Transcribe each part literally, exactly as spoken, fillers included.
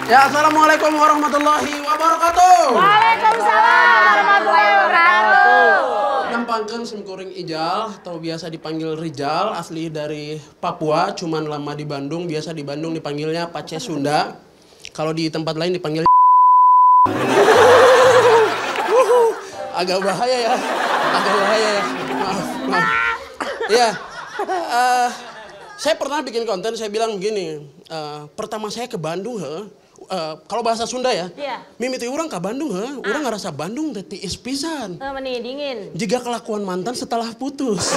Ya, assalamualaikum warahmatullahi wabarakatuh. Waalaikumsalam warahmatullahi wabarakatuh. Gampangkan simkuring Ijal atau biasa dipanggil Rijal, asli dari Papua, cuman lama di Bandung. Biasa di Bandung dipanggilnya Pace Sunda. Kalau di tempat lain dipanggil agak bahaya ya, agak bahaya ya. Maaf, maaf. Ya, uh, saya pernah bikin konten. Saya bilang begini. Uh, pertama saya ke Bandung, he. Uh, kalau bahasa Sunda ya, yeah. mimiti orang ke Bandung, he. Ah. Orang ngerasa Bandung teh tiis pisan. Uh, meni dingin. Jika kelakuan mantan setelah putus.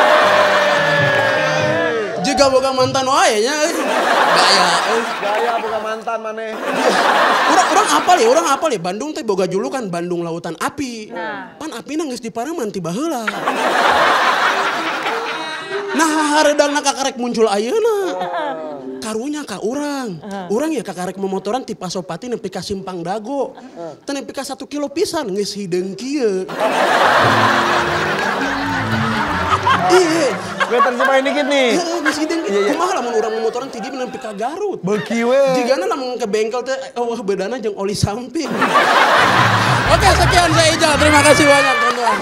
Jika boga mantan wae nya. Gaya. Gaya boga mantan maneh. Urang urang apal ya, urang apal ya. Bandung teh boga julukan Bandung Lautan Api. Nah. Pan api geus dipareman ti baheula. Nah, hareudangna kakarek muncul ayeuna. Karunya ka urang. Urang ya kakarek memotoran ti Pasopati nepi ka Simpang Dago. Teu nepi ka satu kilo pisan geus hideung kieu. Iya. Gue terjemahin dikit nih. Heeh, geus hideung kieu. Kumaha lamun urang memotoran ti dieu nepi ka Garut. Beuki we. Jigana lamun ke bengkel teh eueuh beudana jeung oli samping. Oke, sekian saya Ijal. Terima kasih banyak, teman-teman.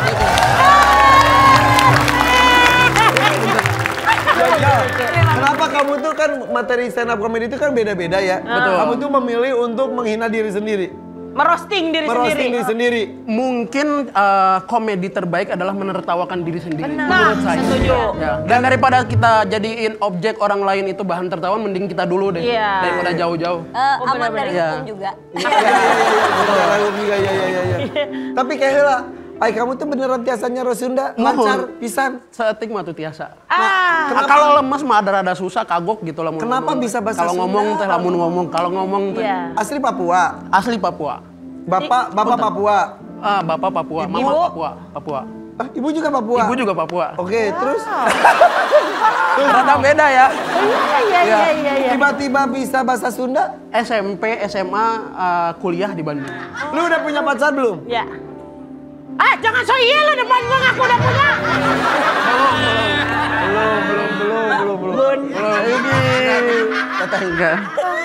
Kenapa kamu tuh kan materi stand up comedy itu kan beda-beda ya? Betul. Kamu tuh memilih untuk menghina diri sendiri. Merosting diri Merosting sendiri. diri sendiri. Mungkin uh, komedi terbaik adalah menertawakan diri sendiri. Benar. Menurut saya. Setuju. Ya. Dan daripada kita jadiin objek orang lain itu bahan tertawa, mending kita dulu deh. Iya. Daripada jauh-jauh. Uh, Oh, aman benar-benar. dari Ya. hukum juga. Iya iya iya iya iya. Tapi kayak heula, ai kamu tuh beneran tiasanya Rosunda lancar pisan. Seetik mah tuh tiasa. Ah. Nah, kalau lemes mah ada-ada susah, kagok gitu lamun. Kenapa ngomong. bisa bahasa Kalau Sunda? ngomong teh lamun ngomong, kalau ngomong teh Iya. Asli Papua. asli Papua. Bapak bapak Papua. Ah, bapak Papua, mama Ibu? Papua, Papua. Ah, ibu juga Papua. Ibu juga Papua. Oke, terus Rada beda ya. Iya iya iya iya iya. tiba-tiba bisa bahasa Sunda? S M P, S M A, uh, kuliah di Bandung. Lu udah punya pacar belum? Ya. Ah, jangan so iya lo depan gua ngaku udah punya. Belum, belum, belum, belum, belum. Bun. Ini. Kata enggak.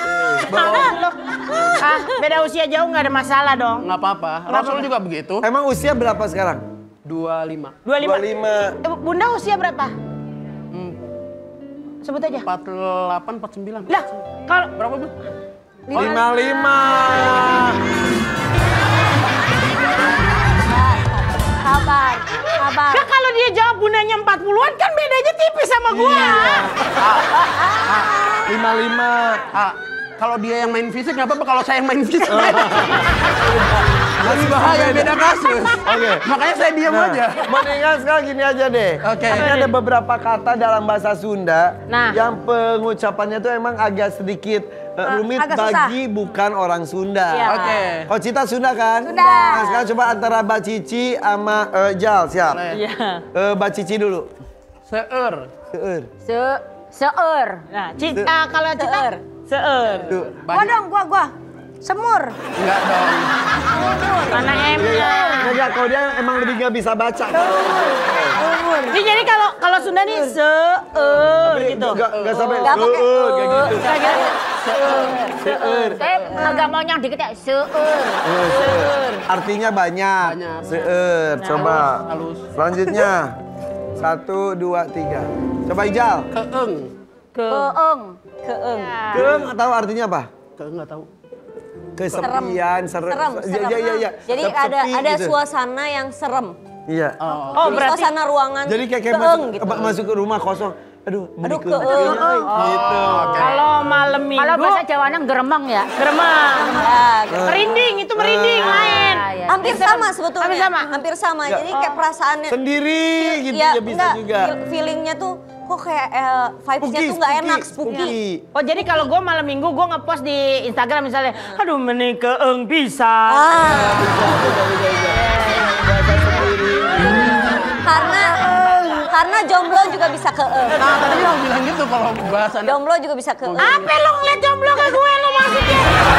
Ah, beda usia jauh nggak ada masalah dong. Nggak apa-apa. Rasul juga begitu. Emang usia berapa sekarang? dua puluh lima. dua puluh lima. dua puluh lima. Eh, Bunda usia berapa? Hmm, Sebut aja. empat puluh delapan, empat puluh sembilan. Lah, kalau Berapa, Bu? lima puluh lima. Sabar, sabar. Lah kalau dia jawab bundanya empat puluhan kan bedanya tipis sama gua. lima puluh lima. Ah, kalau dia yang main fisik nggak apa-apa, kalau saya yang main fisik. Lebih bahaya, beda kasus. Oke. Makanya saya diam Nah, aja. mendingan sekarang gini aja deh. Oke. Ini ada beberapa kata dalam bahasa Sunda Nah. yang pengucapannya tuh emang agak sedikit uh, rumit agak susah. bagi bukan orang Sunda. Iya. Oke. Kau Cita Sunda kan? Sunda. Nah, sekarang coba antara Mbak Cici sama uh, Jal, siap? Boleh. Iya. Uh, Mbak Cici dulu. Seur. Seur. Se seur. Nah, Cita kalau Cita Seur. seur. Tuh. Gua dong, gua gua. Semur. Enggak dong. Mana M-nya? Enggak, kalau dia emang lebih nggak bisa baca. Umur. Ini jadi kalau kalau Sunda nih seur gitu. Enggak, enggak sampai Nggak pakai seur, kayak gitu. Nggak gitu. Seur. Saya agak mau yang dikit ya. Seur. Seur. Artinya banyak. Banyak. Seur. Coba. Halus. Selanjutnya. Satu, dua, tiga. Coba Ijal. Keeng. Ke Keeng. Keeng. Keeng tahu artinya apa? Keeng nggak tahu. Kesepian, serem. Serem, Iya, serem. iya, iya, iya. Jadi Sepi ada ada gitu. suasana yang serem. Iya. Oh. Oh, Jadi berarti suasana ruangan Jadi kayak, kayak keeng masuk, gitu. ma- masuk ke rumah kosong. Aduh, Aduh, keeng. keeng. Gitu. kalau malam minggu Kalau bahasa Jawanya geremang ya. geremang. Ya, gitu. Merinding itu merinding main. Ya, hampir sama sebetulnya. Hampir sama? Hampir sama. Ya. Jadi kayak perasaannya Sendiri gitu ya, ya bisa enggak, juga. feel- feelingnya tuh kok kayak eh, vibes-nya Spooky, tuh nggak spooky, enak, spooky. spooky. Oh jadi kalau gue malam minggu gue ngepost di Instagram misalnya, aduh meni keeng bisa. Ah. Karena karena jomblo juga bisa keeng. Nah, tadi yang bilang gitu kalau bahasan. Jomblo juga bisa keeng. Apa lo ngeliat jomblo ke gue lo maksudnya?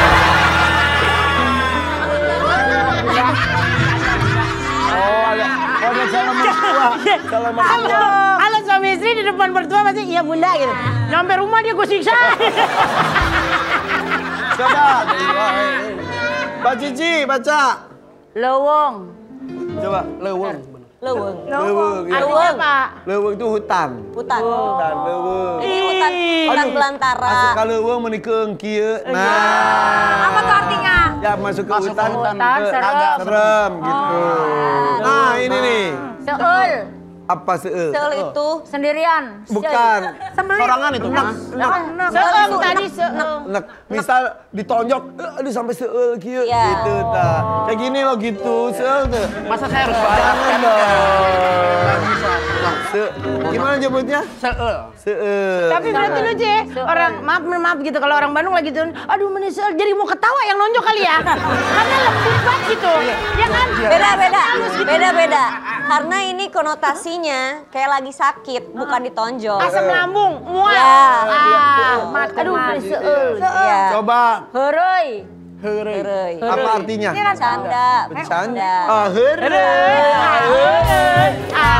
Oh, ada, ada salam mertua. Salam mertua. Halo, halo suami istri di depan mertua pasti iya bunda gitu. Nyampe rumah dia gue siksa. Coba. Mbak Cici, baca. Leweng. Coba. Leweng. Leweng. Leweng. ya. Artinya apa? Leweng itu hutan. Hutan. Hutan, leweng. Ini hutan, hutan belantara. Masuk ke leweng menikeng kieu. Nah. Apa tuh artinya? Ya masuk ke Masuk ke hutan. hutan, ke- serem. Serem gitu. Nah, ini nih. Seul. Apa seul? Seul itu Sendirian. Bukan. Sorangan itu mah. Seul tadi seul. Nek, misal ditonjok, eh, aduh sampai seul kieu Iya. gitu ta. Kayak gini loh gitu, seul tuh. Masa saya harus bayar? Jangan dong. Se gimana nyebutnya? Seul. Seul. Tapi berarti lucu ya, orang maaf maaf gitu kalau orang Bandung lagi tuh, aduh menisel jadi mau ketawa yang nonjok kali ya, karena lembut banget gitu, ya kan? beda beda Halus gitu. beda beda karena ini konotasinya kayak lagi sakit bukan ditonjok. Asam lambung, mual, Ya. ah, mat, aduh menisel, Iya. Coba heroi, Heureuy. Hereuy. apa artinya? Bercanda. Bercanda. Ah, heureuy. heroi, ah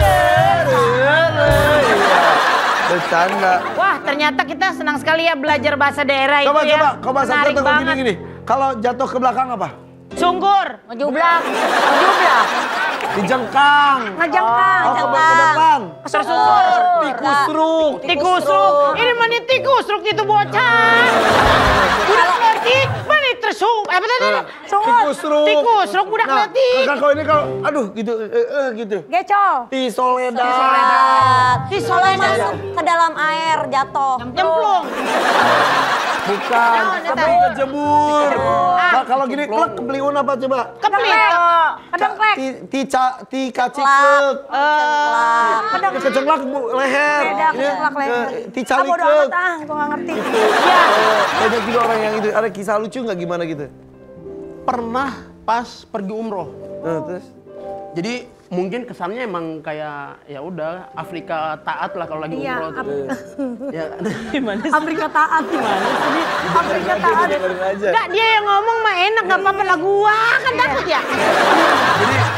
heroi. Bercanda. Wah ternyata kita senang sekali ya belajar bahasa daerah Coba itu ya. coba, kau bahasa Menarik jatuh gini banget. gini. Kalau jatuh ke belakang apa? Sungkur, ngejublak, ngejublak, Dijengkang. ngejengkang, Oh, ke, ke depan. tersungkur, Tikusruk. tikusruk. Ini mana tikusruk itu bocah. Budak ngerti, mana tersung, apa tadi? Tikusruk. Tikusruk, budak Nah, ngerti. kakak kau ini kalau, aduh gitu, eh, eh, gitu. Gecol. Ti soledad. Di Kalau soledad. masuk ke dalam air jatuh. Nyemplung. Bukan, Nah, tapi nah. kejebur. Ah. Nah, kalau gini, klek kebeliun apa coba? Keplit. Ca- Ti, ti, ca, ti kaciklek. Lah. Ti kecengklak bu, leher. Beda, Ini, kecengklak leher. eh, Ti Ah, bodo caliklek. amat ah, gua nggak ngerti. Ya. Eh, Banyak juga orang yang itu. Ada kisah lucu nggak gimana gitu? Pernah pas pergi umroh. Nah, terus? Jadi mungkin kesannya emang kayak ya udah Afrika taat lah kalau lagi Iya, umroh tuh. Ya, gimana sih? Amerika taat gimana sih? Amerika taat. Dengerin aja. Enggak, dia yang ngomong mah enak, nggak apa-apa lah gua kan takut ya. Jadi